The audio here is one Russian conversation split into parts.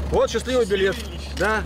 Вот счастливый билет. Да.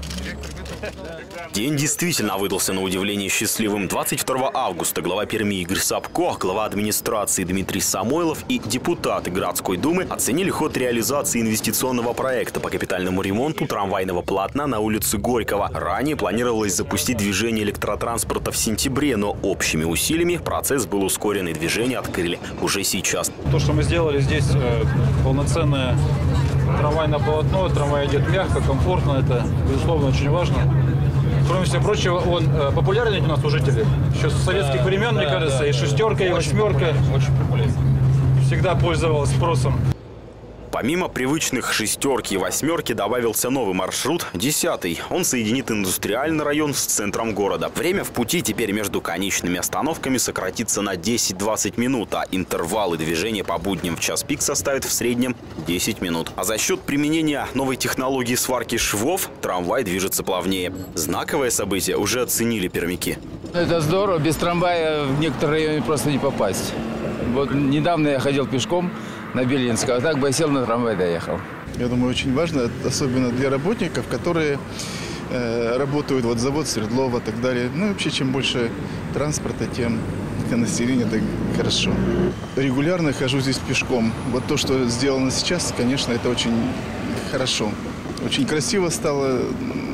День действительно выдался на удивление счастливым. 22 августа глава Перми Игорь Сапко, глава администрации Дмитрий Самойлов и депутаты городской думы оценили ход реализации инвестиционного проекта по капитальному ремонту трамвайного полотна на улице Горького. Ранее планировалось запустить движение электротранспорта в сентябре, но общими усилиями процесс был ускорен и движение открыли уже сейчас. То, что мы сделали здесь, полноценное трамвайное полотно, трамвай идет мягко, комфортно, это, безусловно, очень важно. Кроме всего прочего, он популярный у нас у жителей. Еще с советских времен, мне кажется, и шестерка, и восьмерка очень популярен. Всегда пользовалась спросом. Помимо привычных шестерки и восьмерки добавился новый маршрут – 10-й. Он соединит индустриальный район с центром города. Время в пути теперь между конечными остановками сократится на 10-20 минут, а интервалы движения по будням в час пик составят в среднем 10 минут. А за счет применения новой технологии сварки швов трамвай движется плавнее. Знаковое событие уже оценили пермяки. Это здорово. Без трамвая в некоторые районы просто не попасть. Вот недавно я ходил пешком на Белинского, а так бы я сел на трамвай, доехал. Я думаю, очень важно, особенно для работников, которые работают, вот завод Свердлова и так далее. Ну, вообще, чем больше транспорта, тем для населения это хорошо. Регулярно хожу здесь пешком. Вот то, что сделано сейчас, конечно, это очень хорошо. Очень красиво стало,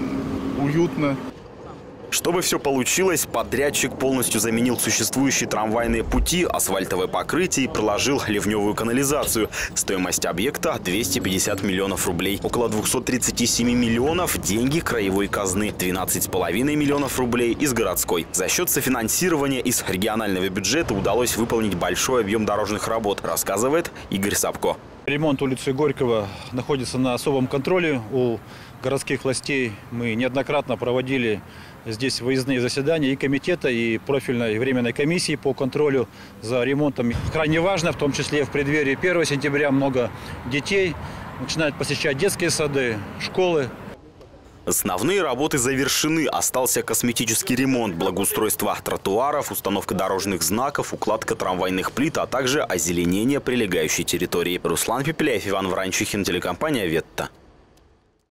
уютно. Чтобы все получилось, подрядчик полностью заменил существующие трамвайные пути, асфальтовое покрытие и проложил ливневую канализацию. Стоимость объекта – 250 миллионов рублей. Около 237 миллионов – деньги краевой казны, 12,5 миллионов рублей из городской. За счет софинансирования из регионального бюджета удалось выполнить большой объем дорожных работ, рассказывает Игорь Сапко. Ремонт улицы Горького находится на особом контроле у городских властей. Мы неоднократно проводили здесь выездные заседания и комитета, и профильной и временной комиссии по контролю за ремонтом. Крайне важно, в том числе в преддверии 1 сентября, много детей начинают посещать детские сады, школы. Основные работы завершены. Остался косметический ремонт, благоустройство тротуаров, установка дорожных знаков, укладка трамвайных плит, а также озеленение прилегающей территории. Руслан Пепеляев, Иван Вранчихин, телекомпания «Ветта».